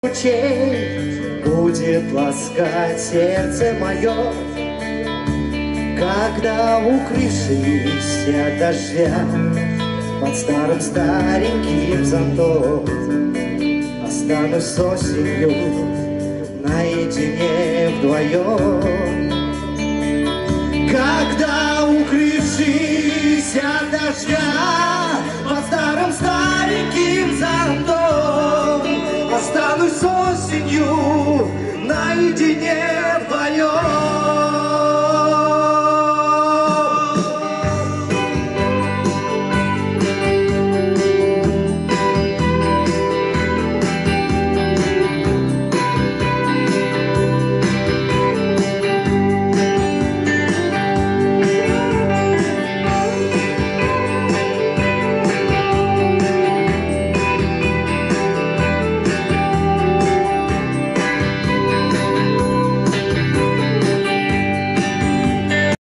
Ручей будет ласкать сердце мое, когда, укрывшись от дождя, под старым стареньким зонтом останусь с осенью наедине вдвоем. Когда, укрывшись от дождя, под старым стареньким зонтом останусь с осенью наедине вдвоем.